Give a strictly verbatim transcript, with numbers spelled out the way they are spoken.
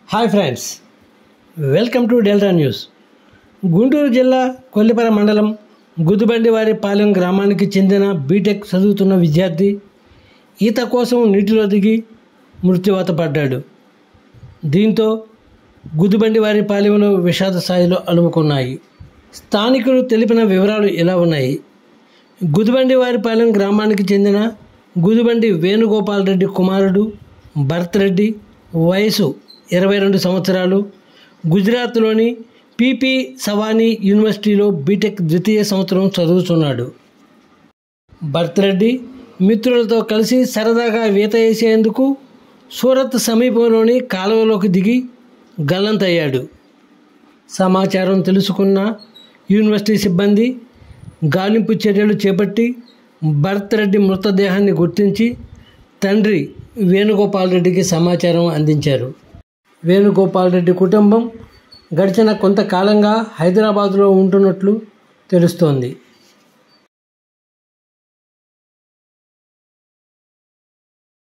Hi friends, welcome to delta news. Guntur జిల్లా కొల్లిపర మండలం గుద్దుబండివారిపాలెం గ్రామానికి చెందిన బీటెక్ చదువుతున్న విద్యార్థి ఈత కోసం నీటిలో దిగి మృత్యువాత పడ్డాడు. దీంతో గుద్దుబండివారిపాలెంలో విషాద స్థాయిలో అలుముకున్నాయి. స్థానికులు తెలిపిన వివరాలు ఇలా ఉన్నాయి. గుద్దుబండివారిపాలెం గ్రామానికి చెందిన గుద్దుబండి వేణుగోపాల్ రెడ్డి కుమారుడు భరత్ రెడ్డి, వయసు ఇరవై రెండు సంవత్సరాలు, గుజరాత్లోని పీపీ సవానీ యూనివర్సిటీలో బీటెక్ ద్వితీయ సంవత్సరం చదువుతున్నాడు. భరత్ రెడ్డి మిత్రులతో కలిసి సరదాగా ఈత వేసేందుకు సూరత్ సమీపంలోని కాలువలోకి దిగి గల్లంతయ్యాడు. సమాచారం తెలుసుకున్న యూనివర్సిటీ సిబ్బంది గాలింపు చర్యలు చేపట్టి భరత్ రెడ్డి మృతదేహాన్ని గుర్తించి తండ్రి వేణుగోపాల్ రెడ్డికి సమాచారం అందించారు. వేణుగోపాల్ రెడ్డి కుటుంబం గడిచిన కొంతకాలంగా హైదరాబాదులో ఉంటున్నట్లు తెలుస్తోంది.